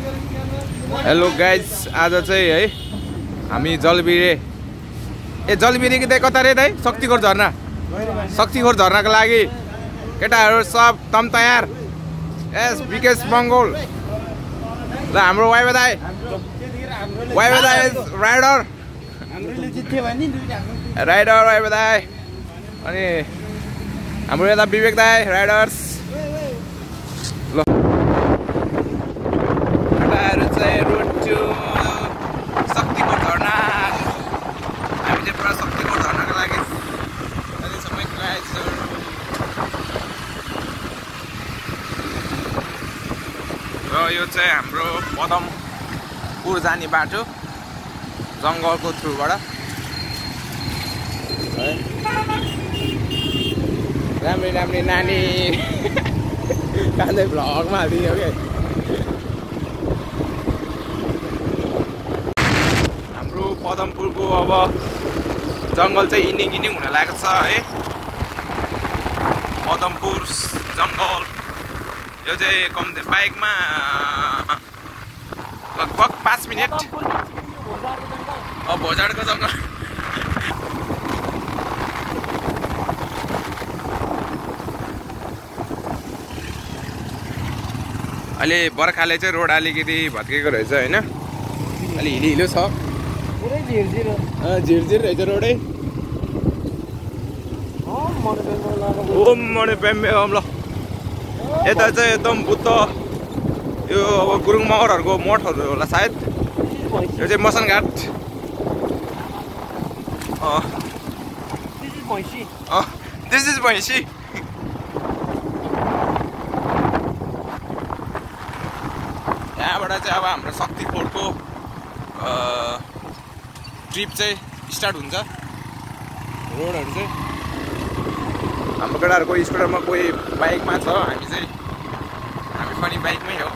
Hello guys, आज चाहिँ है हामी जलबिरी कि कता रे दाइ शक्तिखोर झरना झर्नाको लागि केटाहरू सब तम तयार। यस विकेश मङ्गोल ल हाम्रो वाइबा दाइ राइडर वाइबा दाइ अनि हाम्रो यता विवेक दाइ राइडर्स। ल केटाहरू चाहिँ रोड टु शक्तिखोर झरना। हामी चाहिँ पुरा शक्तिखोर झर्नाको लागि सबै र यो चाहिँ हाम्रो पदमपुर जाने बाटो जङ्गलको थ्रुबाट। राम्रै नानी कान्दै भ्लगमा हालिदियो क्या। हाम्रो पदमपुरको अब जङ्गल चाहिँ इन्डिङ हुन लागेको छ है। पदमपुर जङ्गल यो चाहिँ कम्ती बाइकमा लगभग 5 मिनट। भोजाडको जङ्गल अहिले बर्खाले चाहिँ रोड अलिकति भत्केको रहेछ होइन। अलि हिलो छ, झिरझिर रहेछ रोडै। ओम मने पेम्बे ओम। ल यता चाहिँ एकदम बुद्ध यो अब गुरुङ मगरहरूको मठहरू होला सायद। यो चाहिँ मसनघाट। दिस इज भैँसी। यहाँबाट चाहिँ अब हाम्रो शक्तिखोरको ट्रिप चाहिँ स्टार्ट हुन्छ। रोडहरू चाहिँ हाम्रो केटाहरू कोही स्कुटरमा कोही बाइकमा छ, हामी पनि बाइकमै हो।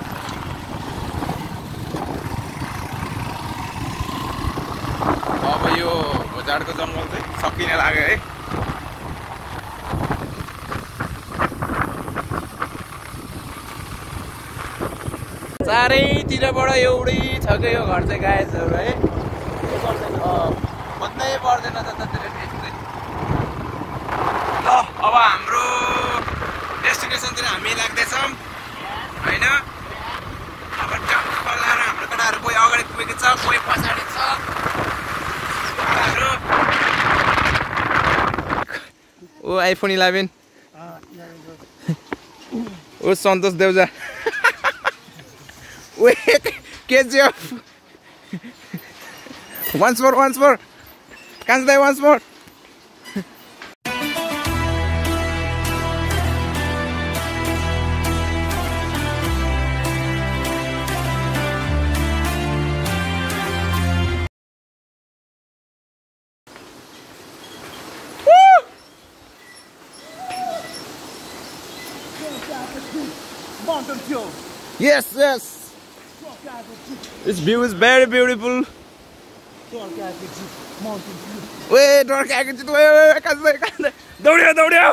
अब यो भोजाडको जङ्गल चाहिँ सकिने लाग्यो है। चारैतिरबाट एउटै छ कि यो घर चाहिँ गाइजहरू है। भन्नै पर्दैन जतातिर चाहिँ। ल अब हाम्रो डेस्टिनेसनतिर हामी लाग्दैछौँ होइन। अब हाम्रो केटाहरू कोही अगाडि पुगेको छ, कोही पछाडि छ। ओ आइफोन 11 ओ Santosh Deuja. Wait, KGF. Once more. Can't say once more. Mountain view. Yes. This view is very beautiful. Wait, door cabbage. Wait, can't. Daudio.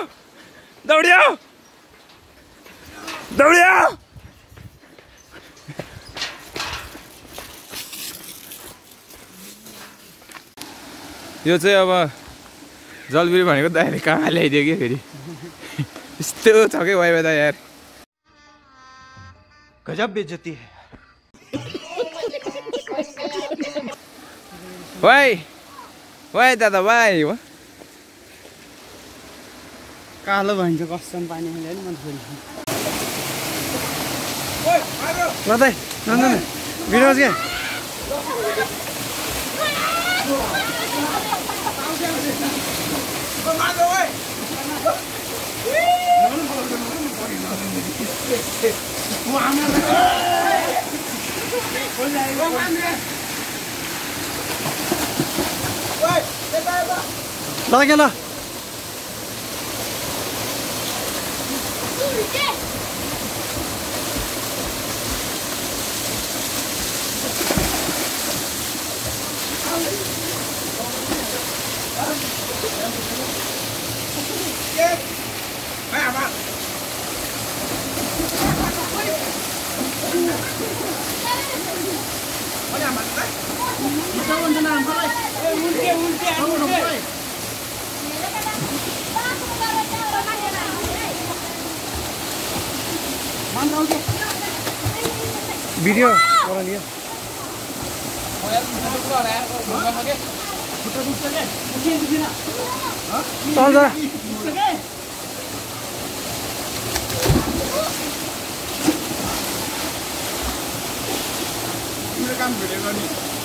यो चाहिँ अब जलबिरी भनेको दाइले कहाँ ल्याइदियो कि फेरि। यस्तो छ कि वाइबा दा यार, गजब बेइज्जती है। वाइ दादा वाइ कालो भन्छ कस्टम पानी हाल्यो नि मन फेरि। नदाइ न बिराज के ल भिडियो बना लिया चल जरा काम भिडियो गर्ने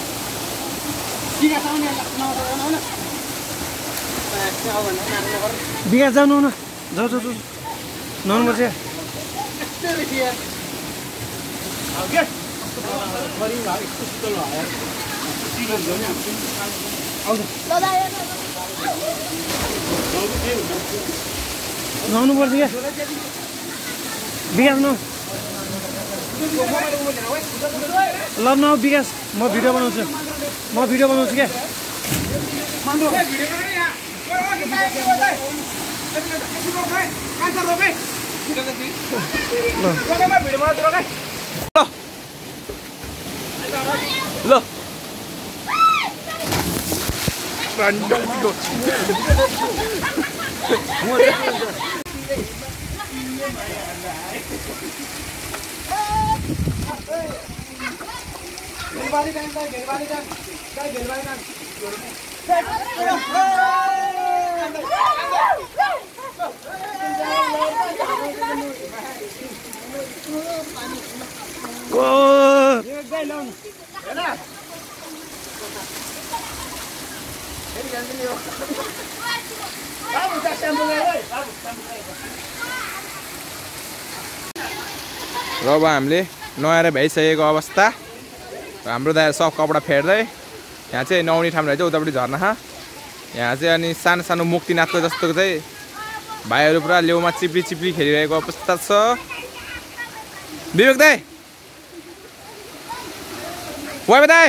विकास जानु न जाऊ जाऊ जाऊ नुहाउनु पर्छ नुहाउनु पर्छ क्या विकास नु ल न विकास म भिडियो बनाउँछु क्या ल र अब हामीले नुहाएर भ्याइसकेको अवस्था हाम्रो दाइ सब कपडा फेर्दै यहाँ चाहिँ नुहाउने ठाउँ रहेछ उतापट्टि झर्ना यहाँ चाहिँ अनि सानो सानो मुक्तिनाथको जस्तो चाहिँ भाइहरू पुरा लेउमा चिप्ली चिप्ली खेलिरहेको अवस्था छ विवेक दाइ वाइ दाइ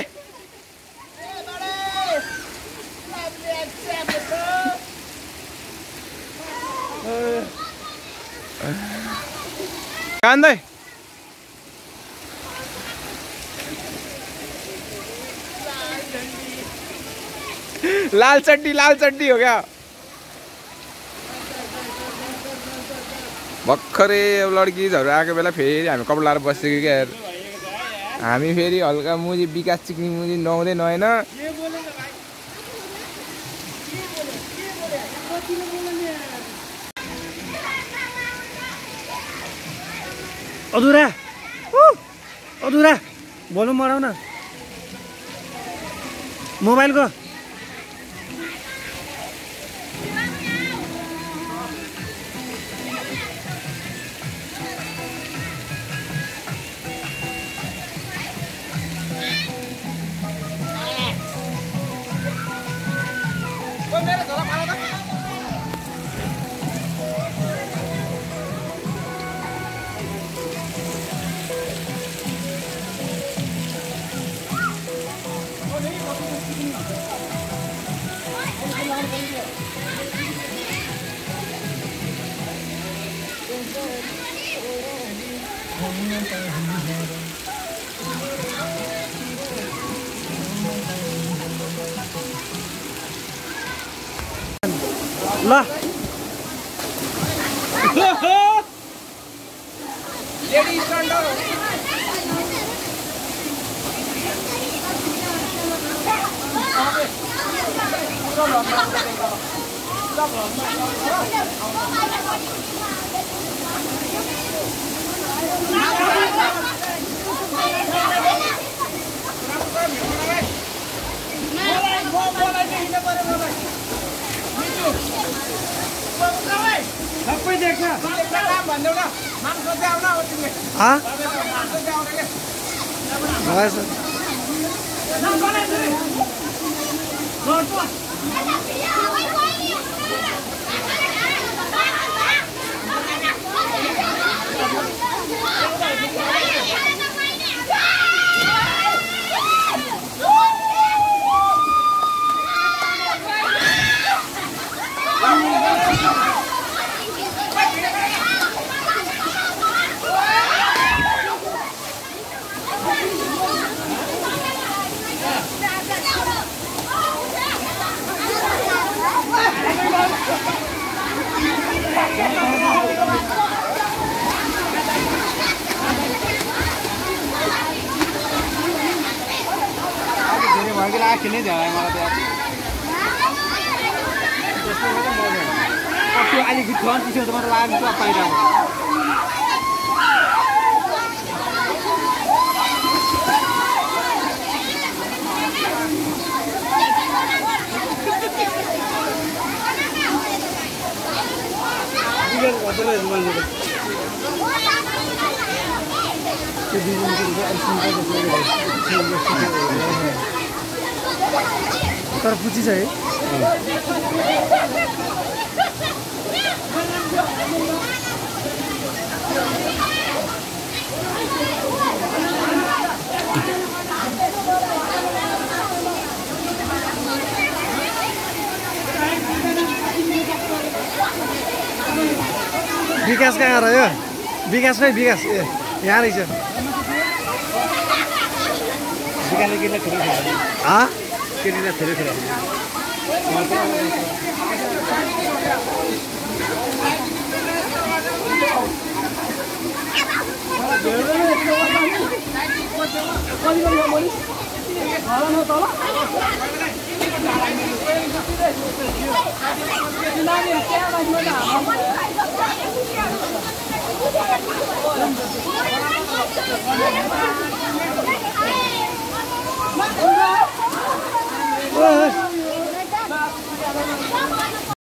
कान्दै लाल चड्डी हो क्या भर्खरै लड्किजहरू आएको बेला फेरि हामी कपडा लाएर बसेको क्या हामी फेरि हल्का मुजी विकास चिक्नी मुजी नुहाउँदै नआएन अधुरा भोल्युम बढाउ न मोबाइलको ल सबै देख्छ भागी राख खेल्ने धेरै मलाई त्यहाँ त्यो अलिक झन् चिसो त मलाई लाग्छ पाइरहेको तर पुची छ है विकास कहाँ रह्यो विकास भाइ विकास ए यहाँ रहेछ विकासले केटीलाई थोरै केटीलाई थोरै खेला